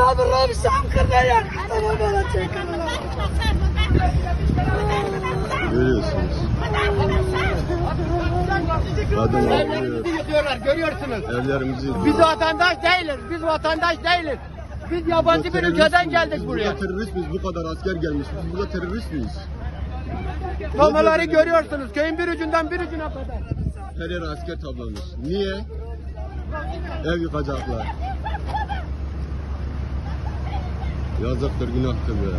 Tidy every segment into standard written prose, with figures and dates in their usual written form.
Sabırla bir samkırda yak. Tamam bana çekin. Görüyorsunuz. Evlerimizi yıkıyorlar, görüyorsunuz. Evlerimizi yıkıyorlar. Biz vatandaş değiliz, biz vatandaş değiliz. Biz yabancı bir ülkeden geldik buraya. Burada terörist miyiz? Bu kadar asker gelmiş. Biz burada terörist miyiz? Tabloları görüyorsunuz, köyün bir ucundan bir ucuna kadar. Her yer asker tablamış. Niye? Ev yıkacaklar. Yazıktır, günahtır be.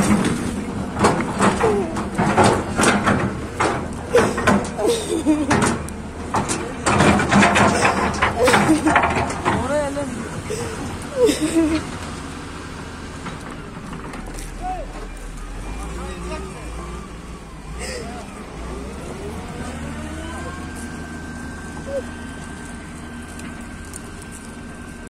Abla